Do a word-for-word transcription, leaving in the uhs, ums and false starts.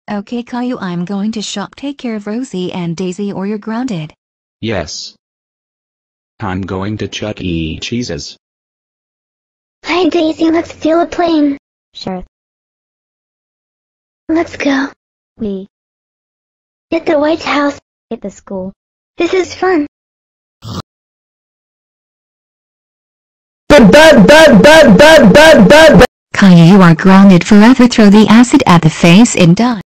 Okay Caillou, I'm going to shop. Take care of Rosie and Daisy or you're grounded. Yes. I'm going to Chuck E. Cheese's. Hi Daisy, let's steal a plane. Sure. Let's go. We. At the White House. At the school. This is fun. Bad, bad, bad, bad, bad, bad, bad. Caillou, you are grounded forever. Throw the acid at the face and die.